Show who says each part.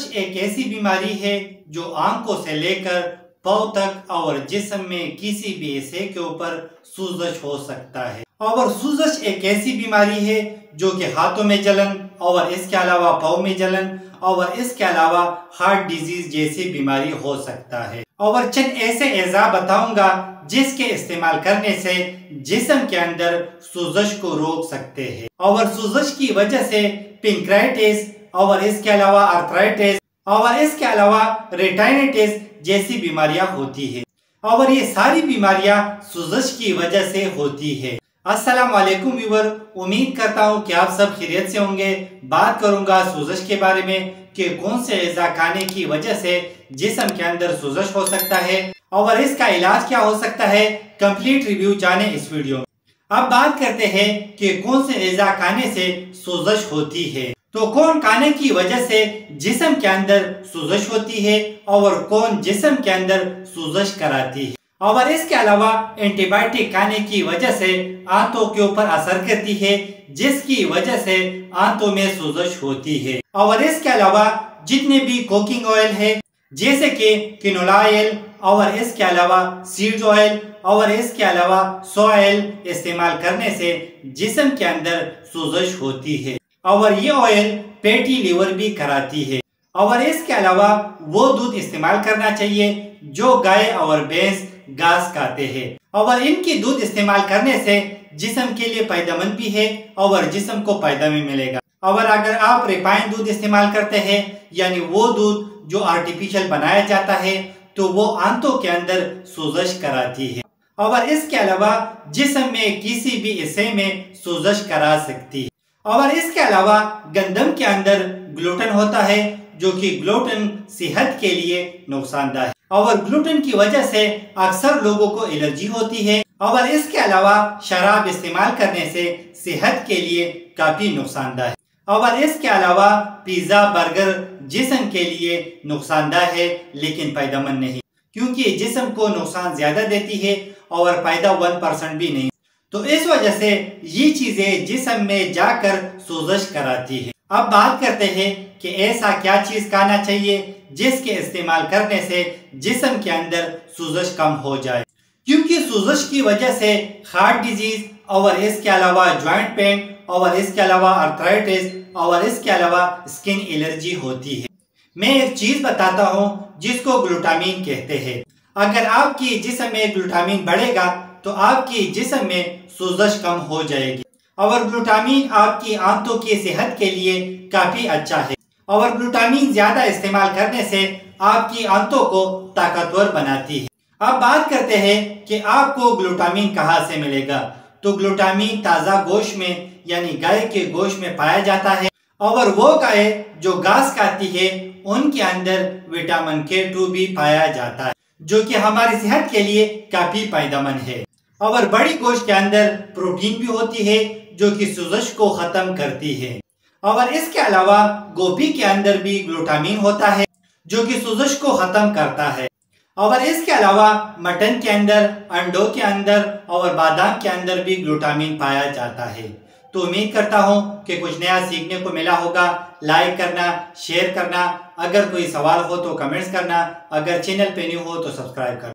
Speaker 1: सोजश एक ऐसी बीमारी है जो आंखों से लेकर पांव तक और जिस्म में किसी भी हिस्से के ऊपर सूजश हो सकता है। और सूजश एक ऐसी बीमारी है जो कि हाथों में जलन और इसके अलावा पाँव में जलन और इसके अलावा हार्ट डिजीज जैसी बीमारी हो सकता है। और चंद ऐसे एजा बताऊंगा जिसके इस्तेमाल करने से जिस्म के अंदर सूजश को रोक सकते हैं। और सूजश की वजह से पैंक्रियाटिस और इसके अलावा आर्थराइटिस और इसके अलावा रेटाइनिटिस जैसी बीमारियां होती है। और ये सारी बीमारियां सूजश की वजह से होती है। अस्सलाम वालेकुम व्यूअर, उम्मीद करता हूँ कि आप सब खैरियत से होंगे। बात करूंगा सूजश के बारे में कि कौन से एजा खाने की वजह से जिस्म के अंदर सूजश हो सकता है और इसका इलाज क्या हो सकता है। कंप्लीट रिव्यू जाने इस वीडियो में। अब बात करते हैं कि कौन से एजा खाने से सूजश होती है। तो कौन खाने की वजह से जिस्म के अंदर सूजश होती है और कौन जिस्म के अंदर सूजश कराती है। और इसके अलावा एंटीबायोटिक खाने की वजह से आंतों के ऊपर असर करती है जिसकी वजह से आंतों में सूजश होती है। और इसके अलावा जितने भी कुकिंग ऑयल है जैसे कि कैनोला ऑयल और इसके अलावा सीड्स ऑयल और इसके अलावा सोया ऑयल इस्तेमाल करने से जिस्म के अंदर सूजश होती है। और ये ऑयल फैटी लीवर भी कराती है। और इसके अलावा वो दूध इस्तेमाल करना चाहिए जो गाय और भैंस घास खाते हैं। और इनकी दूध इस्तेमाल करने से जिस्म के लिए फायदेमंद भी है और जिस्म को फायदा भी मिलेगा। और अगर आप रिफाइंड दूध इस्तेमाल करते हैं यानी वो दूध जो आर्टिफिशियल बनाया जाता है तो वो आंतों के अंदर सूजश कराती है। और इसके अलावा जिस्म में किसी भी हिस्से में सूजश करा सकती है। और इसके अलावा गंदम के अंदर ग्लूटेन होता है जो कि ग्लूटेन सेहत के लिए नुकसानदायक है। और ग्लूटेन की वजह से अक्सर लोगों को एलर्जी होती है। और इसके अलावा शराब इस्तेमाल करने से सेहत के लिए काफी नुकसानदायक है। और इसके अलावा पिज्जा बर्गर जिस्म के लिए नुकसानदायक है लेकिन फायदेमंद नहीं, क्योंकि जिस्म को नुकसान ज्यादा देती है और फायदा 1% भी नहीं। तो इस वजह से ये चीजें जिस्म में जाकर सूजश कराती है। अब बात करते हैं कि ऐसा क्या चीज खाना चाहिए जिसके इस्तेमाल करने से जिस्म के अंदर सूजश कम हो जाए, क्योंकि सूजश की वजह से हार्ट डिजीज और इसके अलावा जॉइंट पेन और इसके अलावा आर्थराइटिस और इसके अलावा स्किन एलर्जी होती है। मैं एक चीज बताता हूँ जिसको ग्लूटामीन कहते हैं। अगर आपकी जिस्म में ग्लूटामीन बढ़ेगा तो आपकी जिस्म में सूजश कम हो जाएगी। और ग्लूटामीन आपकी आंतों की सेहत के लिए काफी अच्छा है। और ग्लूटामीन ज्यादा इस्तेमाल करने से आपकी आंतों को ताकतवर बनाती है। अब बात करते हैं कि आपको ग्लूटामीन कहाँ से मिलेगा। तो ग्लूटामीन ताज़ा गोश्त में यानी गाय के गोश्त में पाया जाता है। और वो गाय जो घास खाती है उनके अंदर विटामिन K2 भी पाया जाता है जो कि हमारी सेहत के लिए काफी फायदेमंद है। और बड़ी गोश्त के अंदर प्रोटीन भी होती है जो कि सूजश को खत्म करती है। और इसके अलावा गोभी के अंदर भी ग्लूटामीन होता है जो कि सूजश को खत्म करता है। और इसके अलावा मटन के अंदर, अंडों के अंदर और बादाम के अंदर भी ग्लूटामीन पाया जाता है। तो उम्मीद करता हूँ कि कुछ नया सीखने को मिला होगा। लाइक करना, शेयर करना, अगर कोई सवाल हो तो कमेंट्स करना, अगर चैनल पे न्यू हो तो सब्सक्राइब करना।